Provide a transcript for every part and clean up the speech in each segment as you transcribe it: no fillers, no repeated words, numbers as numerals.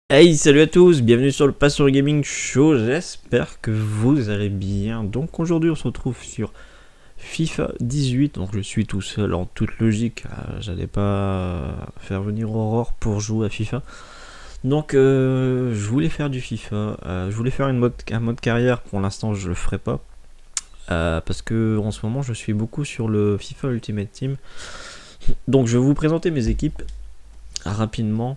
Hey, salut à tous, bienvenue sur le Passion Gaming Show, j'espère que vous allez bien. Donc aujourd'hui on se retrouve sur FIFA 18, donc je suis tout seul en toute logique, j'allais pas faire venir Aurore pour jouer à FIFA. Donc je voulais faire du FIFA, je voulais faire un mode carrière, pour l'instant je le ferai pas. Parce que en ce moment je suis beaucoup sur le FIFA Ultimate Team. Donc je vais vous présenter mes équipes rapidement.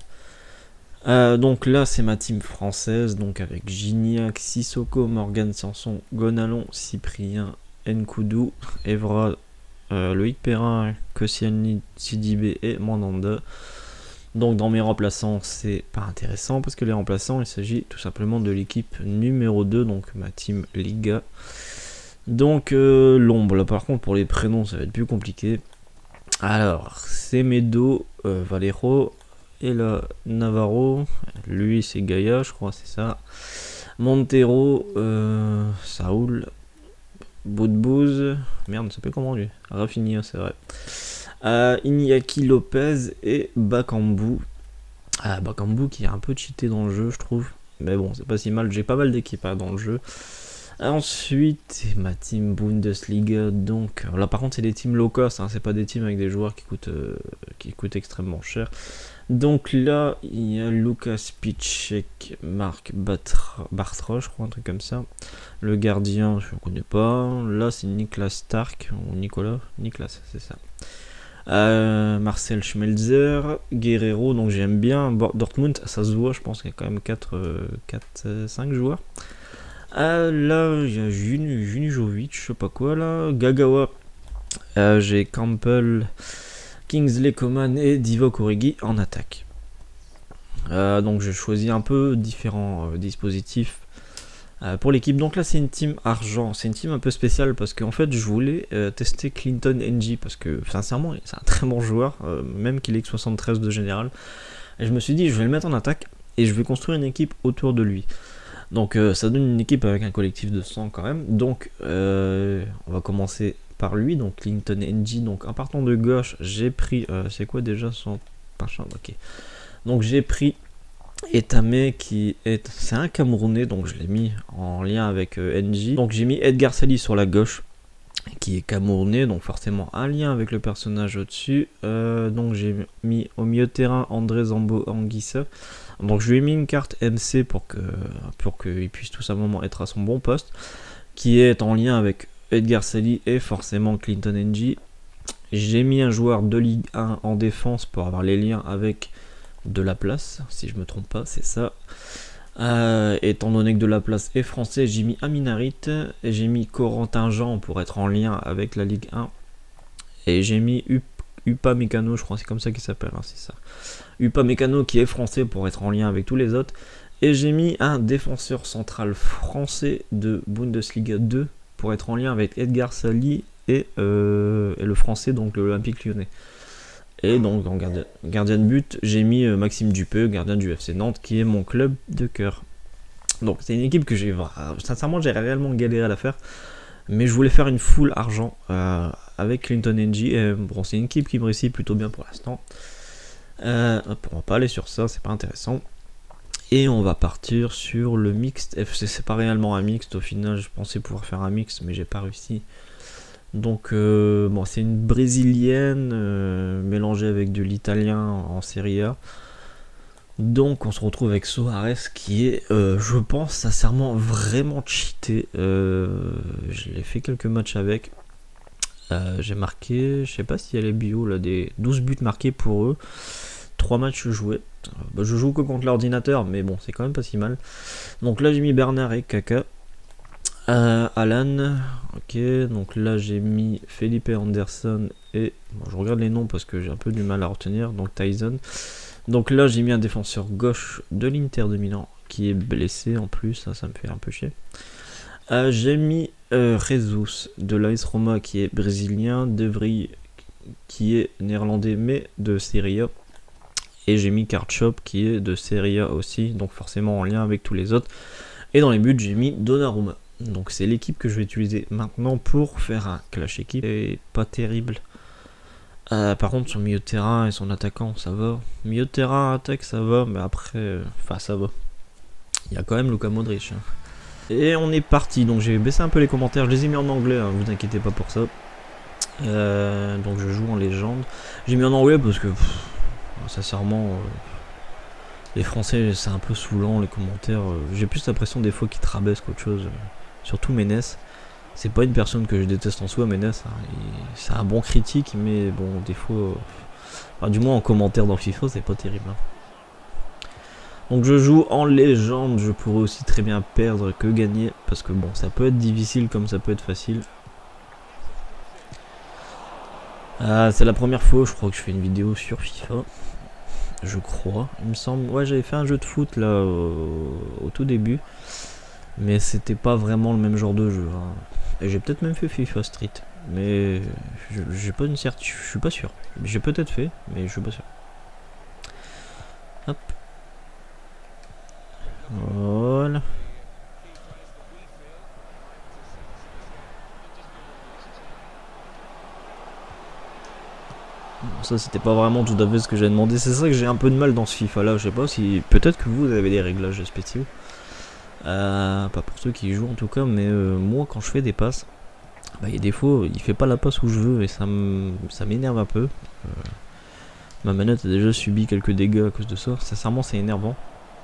Donc là c'est ma team française, donc avec Gignac, Sissoko, Morgan Sanson, Gonalon, Cyprien, Nkoudou, Evra, Loïc Perrin, Koscielny, Sidibé et Mandanda. Donc dans mes remplaçants c'est pas intéressant parce que les remplaçants il s'agit tout simplement de l'équipe numéro 2, donc ma team Liga. Donc l'ombre, là par contre pour les prénoms ça va être plus compliqué. Alors Semedo, Valero, et là, Navarro, lui c'est Gaïa, je crois, c'est ça. Montero, Saoul, Boudbouz, merde, ça s'appelle comment lui? Rafinha, c'est vrai. Iñaki Lopez et Bakambu. Bakambu qui est un peu cheaté dans le jeu, je trouve. Mais bon, c'est pas si mal, j'ai pas mal d'équipes dans le jeu. Ensuite, ma team Bundesliga, donc là par contre c'est des teams low cost, hein, c'est pas des teams avec des joueurs qui coûtent extrêmement cher. Donc là, il y a Lucas Piszczek, Marc Bartra, je crois, un truc comme ça. Le gardien, je ne connais pas. Là, c'est Niklas Stark, ou Nicolas, c'est ça. Marcel Schmelzer, Guerrero, donc j'aime bien. Dortmund, ça se voit, je pense qu'il y a quand même 4-5 joueurs. Là, il y a Junijovic, je sais pas quoi, là. Gagawa, j'ai Campbell, Kingsley Coman et Divock Origi en attaque. Donc j'ai choisi un peu différents dispositifs pour l'équipe. Donc là c'est une team argent, c'est une team un peu spéciale parce qu'en fait je voulais tester Clinton NG parce que sincèrement c'est un très bon joueur, même qu'il est que 73 de général. Et je me suis dit je vais le mettre en attaque et je vais construire une équipe autour de lui. Donc ça donne une équipe avec un collectif de 100 quand même. Donc on va commencer par lui, donc Clinton NG. Donc en partant de gauche, j'ai pris c'est quoi déjà son machin, ok. Donc j'ai pris Etame qui est c'est un Camerounais, donc je l'ai mis en lien avec NG. Donc j'ai mis Edgar Sali sur la gauche qui est Camerounais, donc forcément un lien avec le personnage au-dessus. Donc j'ai mis au milieu de terrain André Zambo Anguissa. Donc je lui ai mis une carte MC pour qu'il puisse tout simplement être à son bon poste, qui est en lien avec Edgar Sali et forcément Clinton NG. J'ai mis un joueur de Ligue 1 en défense pour avoir les liens avec de la place, si je me trompe pas, c'est ça. Étant donné que de la place est français, j'ai mis Aminarit et j'ai mis Corentin Jean pour être en lien avec la Ligue 1. Et j'ai mis Upa Mécano, je crois c'est comme ça qu'il s'appelle, hein, c'est ça. Upa Mécano qui est français pour être en lien avec tous les autres. Et j'ai mis un défenseur central français de Bundesliga 2 pour être en lien avec Edgar Sali et le français, donc l'Olympique Lyonnais. Et donc en gardien de but, j'ai mis Maxime Dupeux, gardien du FC Nantes, qui est mon club de cœur. Donc c'est une équipe que sincèrement j'ai réellement galéré à la faire, mais je voulais faire une full argent avec Clinton NG. Et bon, c'est une équipe qui me réussit plutôt bien pour l'instant. On va pas aller sur ça, c'est pas intéressant. Et on va partir sur le mixte FC. C'est pas réellement un mixte, au final je pensais pouvoir faire un mix, mais j'ai pas réussi. Donc bon, c'est une brésilienne mélangée avec de l'italien en Serie A. Donc on se retrouve avec Soares qui est, je pense sincèrement, vraiment cheaté. Je l'ai fait quelques matchs avec. J'ai marqué, je sais pas si elle est bio là, des 12 buts marqués pour eux. 3 matchs joués. Je joue que contre l'ordinateur, mais bon, c'est quand même pas si mal. Donc là j'ai mis Bernard et Kaka. Alan, ok, donc là j'ai mis Felipe Anderson et bon, je regarde les noms parce que j'ai un peu du mal à retenir, donc Tyson. Donc là j'ai mis un défenseur gauche de l'Inter de Milan qui est blessé en plus, ça me fait un peu chier. J'ai mis Jesus de l'AS Roma qui est brésilien, De Vrij qui est néerlandais mais de Serie A, et j'ai mis Karchop qui est de Serie A aussi, donc forcément en lien avec tous les autres. Et dans les buts j'ai mis Donnarumma. Donc c'est l'équipe que je vais utiliser maintenant pour faire un clash équipe. Et pas terrible. Par contre, son milieu de terrain et son attaquant, ça va. Milieu de terrain, attaque, ça va, mais après, enfin, ça va. Il y a quand même Luka Modric. Hein. Et on est parti, donc j'ai baissé un peu les commentaires, je les ai mis en anglais, hein, vous inquiétez pas pour ça. Donc je joue en légende. J'ai mis en anglais parce que, sincèrement, les Français, c'est un peu saoulant, les commentaires. J'ai plus l'impression des fois qu'ils te rabaissent qu'autre chose. Surtout Ménès. C'est pas une personne que je déteste en soi, Ménès. Hein. C'est un bon critique, mais bon, des fois... enfin, du moins en commentaire dans FIFA, c'est pas terrible. Hein. Donc je joue en légende, je pourrais aussi très bien perdre que gagner. Parce que bon, ça peut être difficile comme ça peut être facile. C'est la première fois, je crois que je fais une vidéo sur FIFA. Je crois, il me semble. Ouais, j'avais fait un jeu de foot là au tout début. Mais c'était pas vraiment le même genre de jeu. Hein. Et j'ai peut-être même fait FIFA Street. Mais j'ai pas une certitude, je suis pas sûr. J'ai peut-être fait, mais je suis pas sûr. Hop. Voilà. Bon, ça c'était pas vraiment tout à fait ce que j'ai demandé. C'est ça que j'ai un peu de mal dans ce FIFA là. Je sais pas si. Peut-être que vous avez des réglages spéciaux. Pas pour ceux qui y jouent en tout cas, mais moi quand je fais des passes, bah, il y a des fois il fait pas la passe où je veux et ça m'énerve un peu. Ma manette a déjà subi quelques dégâts à cause de ça. Sincèrement, c'est énervant.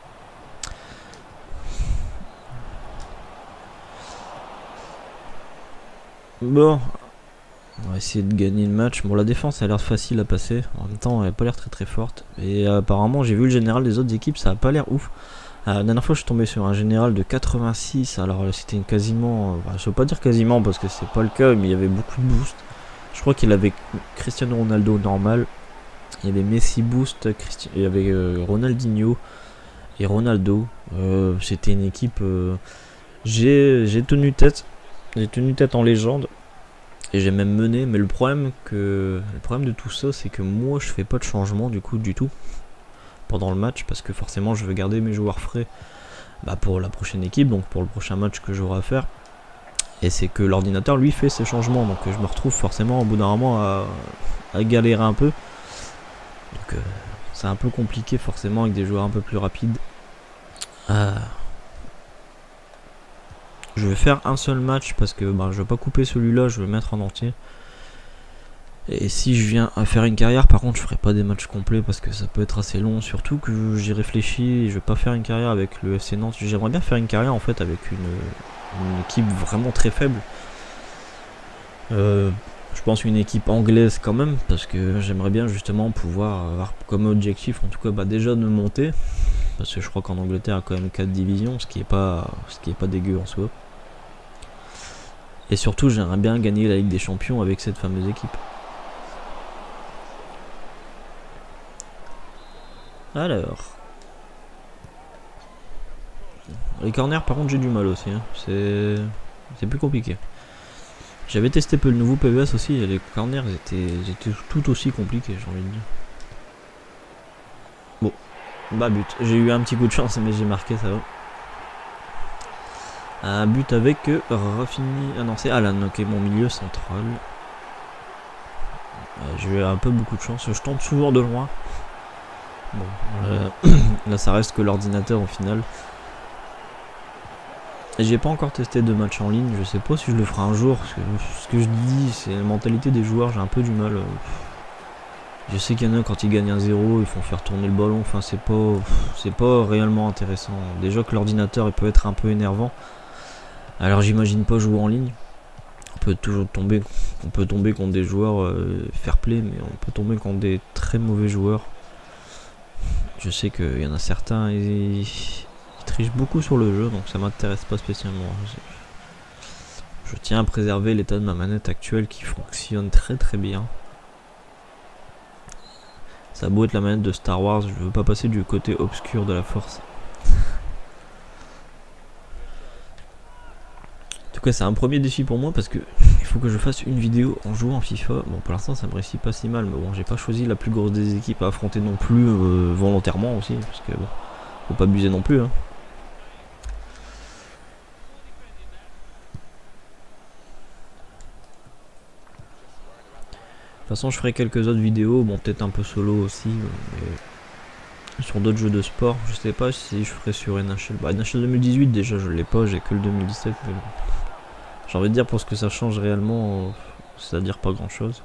Bon, on va essayer de gagner le match. Bon, la défense a l'air facile à passer. En même temps, elle a pas l'air très forte. Et apparemment, j'ai vu le général des autres équipes, ça a pas l'air ouf. La dernière fois, je suis tombé sur un général de 86. Alors, c'était quasiment. Je veux pas dire quasiment parce que c'est pas le cas, mais il y avait beaucoup de boost. Je crois qu'il avait Cristiano Ronaldo normal. Il y avait Messi boost, il y avait Ronaldinho et Ronaldo. C'était une équipe. J'ai tenu tête. J'ai tenu tête en légende. Et j'ai même mené. Mais le problème de tout ça, c'est que moi, je fais pas de changement du coup du tout pendant le match parce que forcément, je veux garder mes joueurs frais pour la prochaine équipe, donc pour le prochain match que j'aurai à faire. Et c'est que l'ordinateur lui fait ses changements, donc je me retrouve forcément au bout d'un moment à galérer un peu. Donc c'est un peu compliqué forcément avec des joueurs un peu plus rapides. Je vais faire un seul match parce que je vais pas couper celui-là, je vais le mettre en entier. Et si je viens à faire une carrière, par contre, je ferai pas des matchs complets parce que ça peut être assez long. Surtout que j'y réfléchis et je vais pas faire une carrière avec le FC Nantes. J'aimerais bien faire une carrière en fait avec une équipe vraiment très faible. Je pense une équipe anglaise quand même parce que j'aimerais bien justement pouvoir avoir comme objectif en tout cas déjà de monter. Parce que je crois qu'en Angleterre il y a quand même 4 divisions, ce qui est pas dégueu en soi. Et surtout j'aimerais bien gagner la Ligue des Champions avec cette fameuse équipe. Alors. Les corners par contre j'ai du mal aussi. Hein. C'est plus compliqué. J'avais testé peu le nouveau PES aussi et les corners étaient tout aussi compliqués j'ai envie de dire. Bon. But. J'ai eu un petit coup de chance mais j'ai marqué ça va. Un but avec Rafinha. Ah non c'est Alan, ok mon milieu central. J'ai eu un peu beaucoup de chance, je tente souvent de loin. Bon, là ça reste que l'ordinateur au final. Et j'ai pas encore testé de match en ligne, je sais pas si je le ferai un jour, parce que ce que je dis c'est la mentalité des joueurs, j'ai un peu du mal. Je sais qu'il y en a quand ils gagnent 1-0, ils font faire tourner le ballon, enfin c'est pas réellement intéressant. Déjà que l'ordinateur il peut être un peu énervant. Alors j'imagine pas jouer en ligne. On peut tomber contre des joueurs fair play, mais on peut tomber contre des très mauvais joueurs. Je sais qu'il y en a certains, ils trichent beaucoup sur le jeu, donc ça m'intéresse pas spécialement. Je tiens à préserver l'état de ma manette actuelle qui fonctionne très bien. Ça a beau être la manette de Star Wars, je veux pas passer du côté obscur de la force. En tout cas c'est un premier défi pour moi parce que il faut que je fasse une vidéo en jouant en FIFA. Bon pour l'instant ça me réussit pas si mal, mais bon j'ai pas choisi la plus grosse des équipes à affronter non plus volontairement aussi, parce que bon, faut pas abuser non plus hein. toute façon, je ferai quelques autres vidéos, bon, peut-être un peu solo aussi, mais sur d'autres jeux de sport. Je sais pas si je ferai sur NHL. Bah, NHL 2018, déjà, je l'ai pas, j'ai que le 2017. Mais bon. J'ai envie de dire, pour ce que ça change réellement, c'est-à-dire pas grand-chose.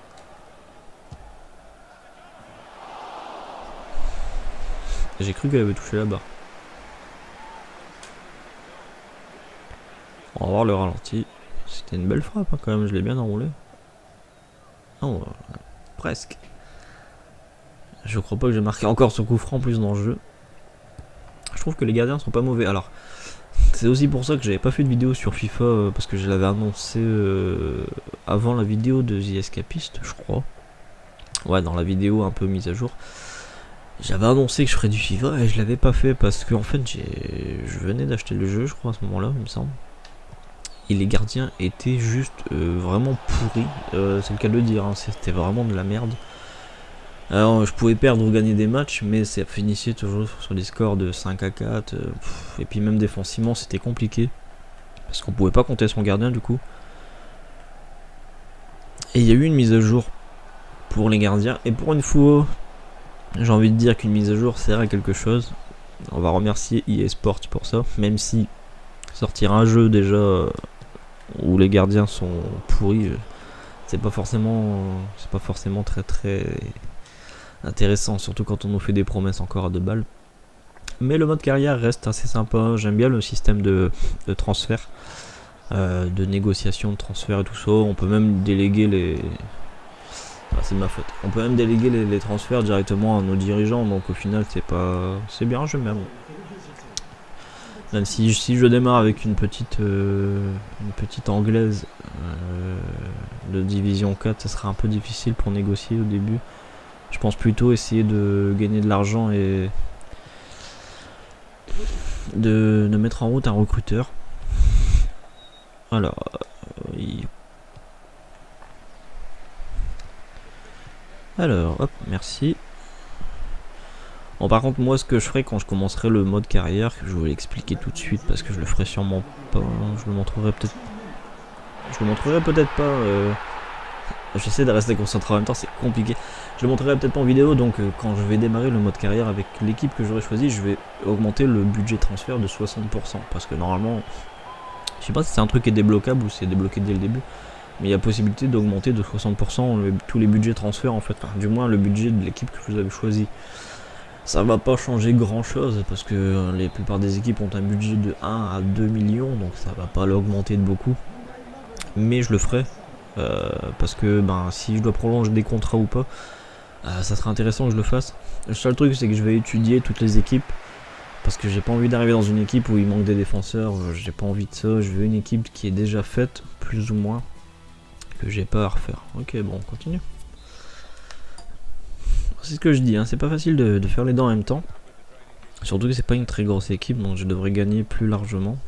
J'ai cru qu'elle avait touché la barre. On va voir le ralenti. C'était une belle frappe, hein, quand même, je l'ai bien enroulé. Oh, presque. Je crois pas que j'ai marqué encore ce coup franc en plus dans le jeu. Je trouve que les gardiens sont pas mauvais. Alors, c'est aussi pour ça que j'avais pas fait de vidéo sur FIFA, parce que je l'avais annoncé avant la vidéo de The Escapist, je crois. Ouais, dans la vidéo un peu mise à jour. J'avais annoncé que je ferais du FIFA et je l'avais pas fait parce que en fait je venais d'acheter le jeu, je crois, à ce moment-là, il me semble. Et les gardiens étaient juste vraiment pourris, c'est le cas de le dire, hein, c'était vraiment de la merde. Alors je pouvais perdre ou gagner des matchs, mais ça finissait toujours sur des scores de 5 à 4, et puis même défensivement c'était compliqué, parce qu'on pouvait pas compter son gardien du coup. Et il y a eu une mise à jour pour les gardiens, et pour une fois, j'ai envie de dire qu'une mise à jour sert à quelque chose. On va remercier EA Sports pour ça, même si sortir un jeu déjà où les gardiens sont pourris, c'est pas forcément très intéressant, surtout quand on nous fait des promesses encore à 2 balles. Mais le mode carrière reste assez sympa, j'aime bien le système de transfert, de négociation de transfert et tout ça. On peut même déléguer les... Ah, c'est de ma faute. On peut même déléguer les transferts directement à nos dirigeants, donc au final c'est bien, j'aime bien. Même si je démarre avec une petite anglaise de division 4, ça sera un peu difficile pour négocier au début. Je pense plutôt essayer de gagner de l'argent et de mettre en route un recruteur. Alors, hop, merci. Bon, par contre, moi, ce que je ferai quand je commencerai le mode carrière, que je vais l'expliquer tout de suite parce que je le ferai sûrement pas. Je le montrerai peut-être. Je le montrerai peut-être pas. J'essaie de rester concentré en même temps, c'est compliqué. Je le montrerai peut-être pas en vidéo, donc quand je vais démarrer le mode carrière avec l'équipe que j'aurai choisi, je vais augmenter le budget transfert de 60%. Parce que normalement, je sais pas si c'est un truc qui est débloquable ou c'est débloqué dès le début. Mais il y a possibilité d'augmenter de 60% tous les budgets transferts en fait. Enfin, du moins le budget de l'équipe que vous avez choisi. Ça va pas changer grand chose parce que la plupart des équipes ont un budget de 1 à 2 millions, donc ça va pas l'augmenter de beaucoup. Mais je le ferai parce que si je dois prolonger des contrats ou pas, ça sera intéressant que je le fasse. Le seul truc c'est que je vais étudier toutes les équipes parce que j'ai pas envie d'arriver dans une équipe où il manque des défenseurs, j'ai pas envie de ça, je veux une équipe qui est déjà faite, plus ou moins, que j'ai pas à refaire. Ok, bon, on continue. C'est ce que je dis, hein, c'est pas facile de faire les deux en même temps. Surtout que c'est pas une très grosse équipe, donc je devrais gagner plus largement.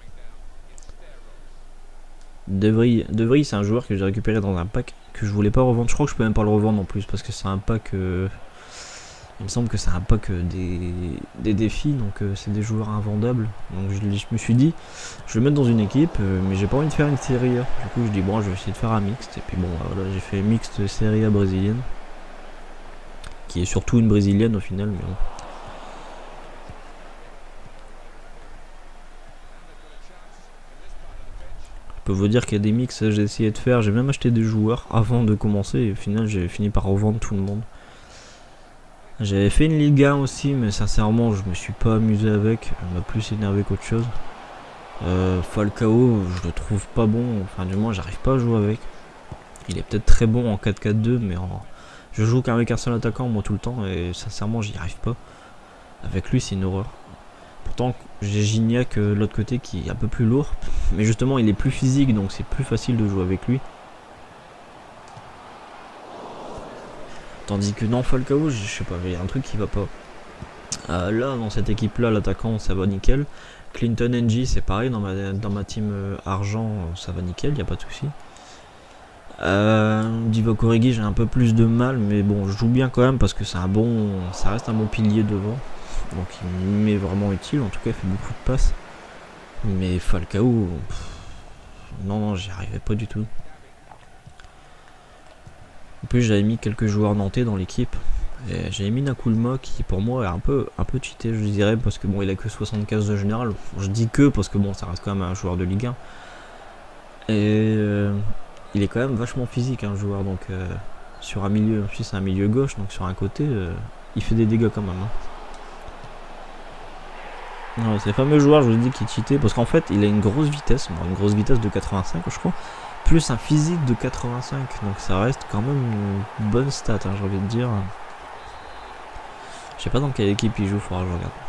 De Vries, c'est un joueur que j'ai récupéré dans un pack que je voulais pas revendre. Je crois que je peux même pas le revendre en plus parce que c'est un pack. Il me semble que c'est un pack des défis, donc c'est des joueurs invendables. Donc je me suis dit, je vais le mettre dans une équipe, mais j'ai pas envie de faire une série A. Du coup, je dis bon, je vais essayer de faire un mixte. Et puis bon, voilà, j'ai fait mixte série A brésilienne. Qui est surtout une brésilienne au final, mais bon. Je peux vous dire qu'il y a des mix j'ai essayé de faire, j'ai même acheté des joueurs avant de commencer et au final j'ai fini par revendre tout le monde. J'avais fait une Liga aussi, mais sincèrement je me suis pas amusé avec, elle m'a plus énervé qu'autre chose. Falcao, je le trouve pas bon, enfin du moins j'arrive pas à jouer avec. Il est peut-être très bon en 4-4-2, mais je joue qu'avec un seul attaquant moi tout le temps et sincèrement j'y arrive pas. Avec lui c'est une horreur. Pourtant j'ai Gignac de l'autre côté qui est un peu plus lourd, mais justement il est plus physique donc c'est plus facile de jouer avec lui. Tandis que non, Falcao, je sais pas, il y a un truc qui va pas. Là dans cette équipe là l'attaquant ça va nickel. Clinton NG c'est pareil, dans ma team argent ça va nickel, y a pas de souci. Divock Origi j'ai un peu plus de mal, mais bon je joue bien quand même parce que ça reste un bon pilier devant. Donc il m'est vraiment utile, en tout cas il fait beaucoup de passes. Mais Falcao, non j'y arrivais pas du tout. En plus j'avais mis quelques joueurs nantais dans l'équipe. J'avais mis Nakulma qui pour moi est un peu cheaté, je dirais, parce que bon, il a que 75 de général. Je dis que parce que bon, ça reste quand même un joueur de Ligue 1. Et il est quand même vachement physique, un joueur, donc sur un milieu, en plus c'est un milieu gauche, donc sur un côté, il fait des dégâts quand même. Ouais, c'est le fameux joueur, je vous ai dit, qui cheaté, parce qu'en fait il a une grosse vitesse de 85 je crois, plus un physique de 85, donc ça reste quand même une bonne stat, hein, j'ai envie de dire. Je sais pas dans quelle équipe il joue, faudra que je regarde.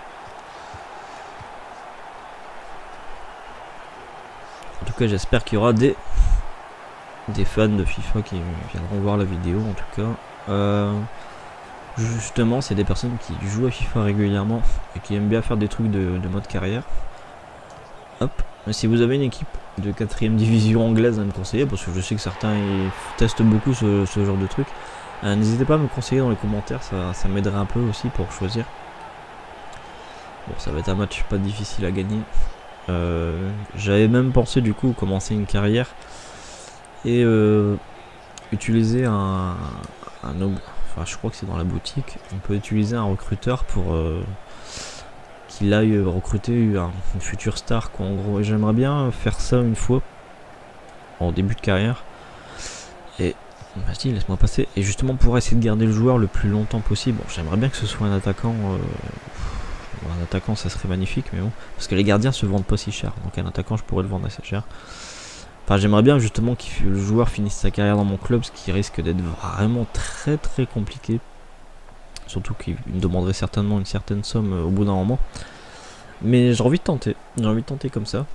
En tout cas, j'espère qu'il y aura des fans de FIFA qui viendront voir la vidéo, en tout cas. Justement, c'est des personnes qui jouent à FIFA régulièrement et qui aiment bien faire des trucs de mode carrière. Hop. Mais si vous avez une équipe de 4ème division anglaise à me conseiller, parce que je sais que certains ils testent beaucoup ce genre de trucs, n'hésitez pas à me conseiller dans les commentaires, ça m'aiderait un peu aussi pour choisir. Bon, ça va être un match pas difficile à gagner. J'avais même pensé du coup commencer une carrière et utiliser enfin je crois que c'est dans la boutique, on peut utiliser un recruteur pour qu'il aille recruter une future star, quoi. En gros, j'aimerais bien faire ça une fois en début de carrière. Et vas-y, laisse-moi passer. Et justement pour essayer de garder le joueur le plus longtemps possible. Bon, j'aimerais bien que ce soit un attaquant. Un attaquant, ça serait magnifique, mais bon, parce que les gardiens se vendent pas si cher. Donc un attaquant, je pourrais le vendre assez cher. Enfin, j'aimerais bien justement que le joueur finisse sa carrière dans mon club, ce qui risque d'être vraiment très compliqué. Surtout qu'il me demanderait certainement une certaine somme au bout d'un moment. Mais j'ai envie de tenter. J'ai envie de tenter comme ça.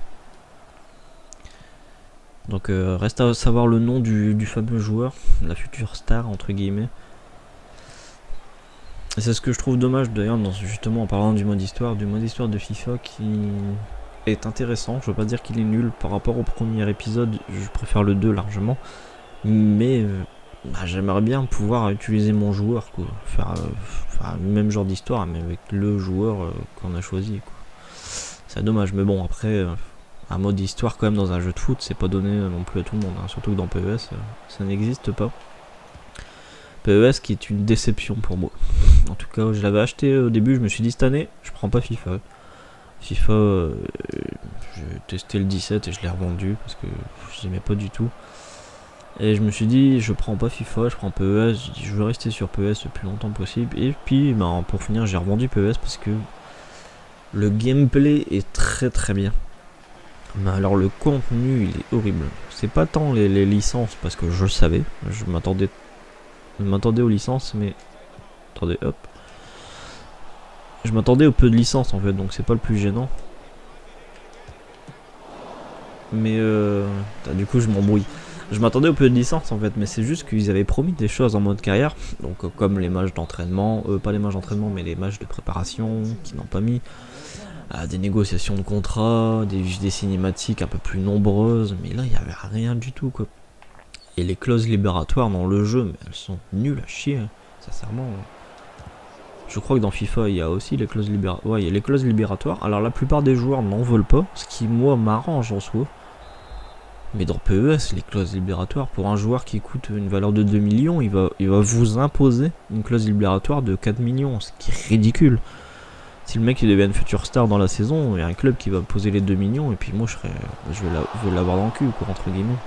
Donc reste à savoir le nom du fameux joueur, la future star entre guillemets. Et c'est ce que je trouve dommage d'ailleurs, justement en parlant du mode histoire de FIFA qui est intéressant. Je veux pas dire qu'il est nul par rapport au premier épisode, je préfère le 2 largement. Mais j'aimerais bien pouvoir utiliser mon joueur, quoi. Faire le même genre d'histoire, mais avec le joueur qu'on a choisi, quoi. C'est dommage, mais bon, après, un mode histoire quand même dans un jeu de foot, c'est pas donné non plus à tout le monde, hein. Surtout que dans PES, ça n'existe pas. PES qui est une déception pour moi. En tout cas, je l'avais acheté au début, je me suis dit cette année, je prends pas FIFA. FIFA, j'ai testé le 17 et je l'ai revendu parce que je n'aimais pas du tout. Et je me suis dit, je prends pas FIFA, je prends PES, je veux rester sur PES le plus longtemps possible. Et puis, pour finir, j'ai revendu PES parce que le gameplay est très bien. Mais alors le contenu, il est horrible. C'est pas tant les licences, parce que je le savais, je m'attendais aux licences, mais... Attendez, hop. Je m'attendais au peu de licences en fait, donc c'est pas le plus gênant. Mais du coup je m'embrouille. Je m'attendais au peu de licences en fait, mais c'est juste qu'ils avaient promis des choses en mode carrière. Donc comme les matchs d'entraînement, pas les matchs d'entraînement, mais les matchs de préparation qui n'ont pas mis. Des négociations de contrats, des cinématiques un peu plus nombreuses, mais là il n'y avait rien du tout, quoi. Et les clauses libératoires dans le jeu, mais elles sont nulles à chier, hein. Sincèrement. Je crois que dans FIFA il y a aussi les clauses libératoires. Ouais, il y a les clauses libératoires. Alors la plupart des joueurs n'en veulent pas, ce qui moi m'arrange en soi. Mais dans PES, les clauses libératoires, pour un joueur qui coûte une valeur de 2 millions, il va vous imposer une clause libératoire de 4 millions, ce qui est ridicule. Si le mec il devient une future star dans la saison, il y a un club qui va poser les 2 millions et puis moi je vais l'avoir dans le cul, quoi, entre guillemets.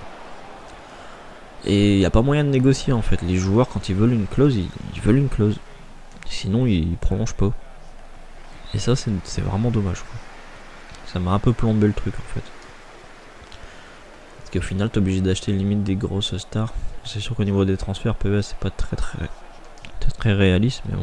Et il n'y a pas moyen de négocier en fait. Les joueurs quand ils veulent une clause, ils veulent une clause. Sinon ils prolongent pas. Et ça c'est vraiment dommage, quoi. Ça m'a un peu plombé le truc en fait. Parce qu'au final t'es obligé d'acheter limite des grosses stars. C'est sûr qu'au niveau des transferts, PES c'est pas très réaliste, mais bon.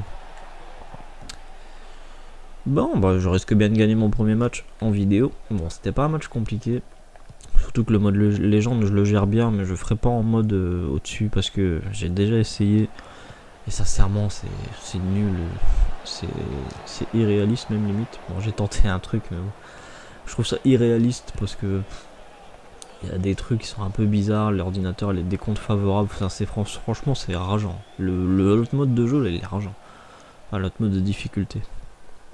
Bon, bah je risque bien de gagner mon premier match en vidéo. Bon, c'était pas un match compliqué. Surtout que le mode légende, je le gère bien, mais je ferai pas en mode au-dessus parce que j'ai déjà essayé. Et sincèrement, c'est nul. C'est irréaliste, même limite. Bon, j'ai tenté un truc, mais bon. Je trouve ça irréaliste parce que il y a des trucs qui sont un peu bizarres. L'ordinateur, les décomptes favorables. Enfin, franchement, c'est rageant. L'autre mode de jeu, là, il est rageant. Enfin, l'autre mode de difficulté.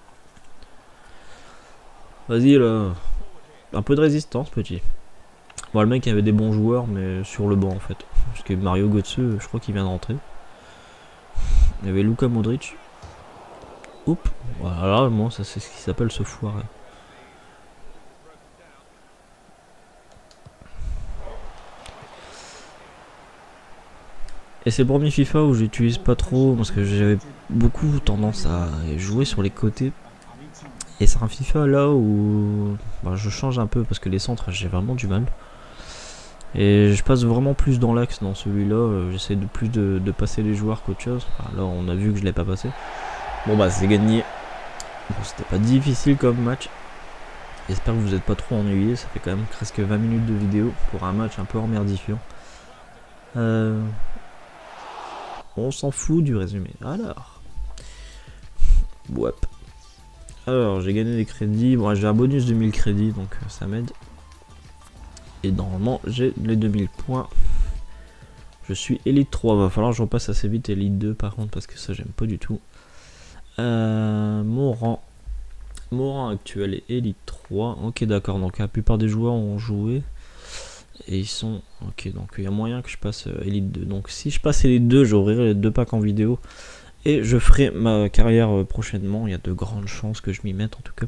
Vas-y là, un peu de résistance petit. Bon, le mec avait des bons joueurs, mais sur le banc en fait. Parce que Mario Götze, je crois qu'il vient de rentrer. Il y avait Luka Modric. Oups, voilà, moi ça c'est ce qui s'appelle se foirer. Et c'est le premier FIFA où j'utilise pas trop parce que j'avais beaucoup tendance à jouer sur les côtés. Et c'est un FIFA là où bah, je change un peu parce que les centres j'ai vraiment du mal. Et je passe vraiment plus dans l'axe dans celui-là. J'essaie de plus de passer les joueurs qu'autre chose. Enfin, là on a vu que je l'ai pas passé. Bon bah c'est gagné. Bon, c'était pas difficile comme match. J'espère que vous n'êtes pas trop ennuyés. Ça fait quand même presque 20 minutes de vidéo pour un match un peu emmerdifiant. On s'en fout du résumé. Alors. Ouais. Alors j'ai gagné des crédits. Bon j'ai un bonus de 1000 crédits donc ça m'aide. Et normalement j'ai les 2000 points. Je suis Elite 3. Va falloir que je repasse assez vite Elite 2 par contre parce que ça j'aime pas du tout. Mon rang actuel est Elite 3. Ok d'accord, donc la plupart des joueurs ont joué. Et ils sont... Ok, donc il y a moyen que je passe Elite 2. Donc si je passe Elite 2, j'ouvrirai les 2 packs en vidéo. Et je ferai ma carrière prochainement. Il y a de grandes chances que je m'y mette en tout cas.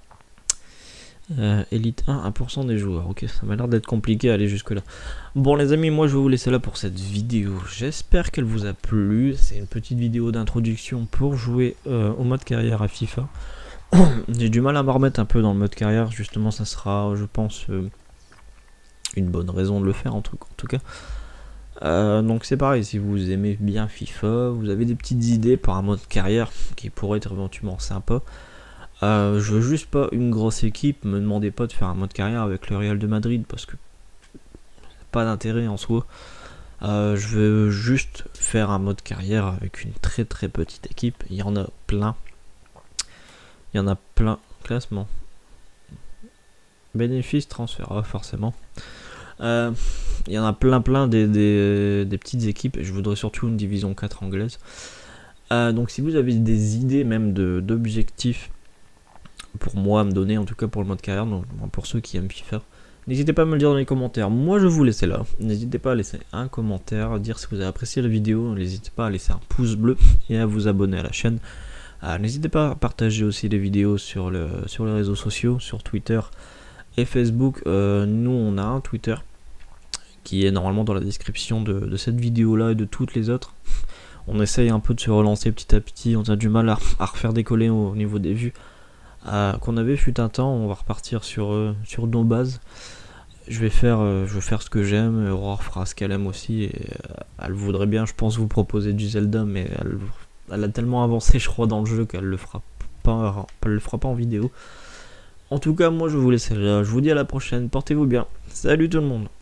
Elite 1, 1% des joueurs. Ok, ça m'a l'air d'être compliqué à aller jusque là. Bon les amis, moi je vais vous laisser là pour cette vidéo. J'espère qu'elle vous a plu. C'est une petite vidéo d'introduction pour jouer au mode carrière à FIFA. J'ai du mal à me remettre un peu dans le mode carrière. Justement ça sera je pense une bonne raison de le faire en tout cas. Donc c'est pareil, si vous aimez bien FIFA, vous avez des petites idées pour un mode carrière qui pourrait être éventuellement sympa. Je veux juste pas une grosse équipe, me demandez pas de faire un mode carrière avec le Real de Madrid parce que pas d'intérêt en soi. Je veux juste faire un mode carrière avec une très petite équipe. Il y en a plein. Classement. Bénéfice, transfert, forcément. Il y en a plein des petites équipes. Et je voudrais surtout une division 4 anglaise. Donc si vous avez des idées même d'objectifs pour moi à me donner, en tout cas pour le mode carrière, donc pour ceux qui aiment FIFA, n'hésitez pas à me le dire dans les commentaires. Moi je vous laisse là. N'hésitez pas à laisser un commentaire, à dire si vous avez apprécié la vidéo. N'hésitez pas à laisser un pouce bleu et à vous abonner à la chaîne. N'hésitez pas à partager aussi les vidéos sur les réseaux sociaux, sur Twitter et Facebook. Nous on a un Twitter qui est normalement dans la description de cette vidéo là et de toutes les autres. On essaye un peu de se relancer petit à petit. On a du mal à refaire décoller au niveau des vues qu'on avait fut un temps. On va repartir sur nos bases. Je vais faire ce que j'aime. Aurore fera ce qu'elle aime aussi et elle voudrait bien je pense vous proposer du Zelda, mais elle a tellement avancé je crois dans le jeu qu'elle le fera pas en vidéo. En tout cas moi je vais vous laisser là, je vous dis à la prochaine, portez-vous bien, salut tout le monde.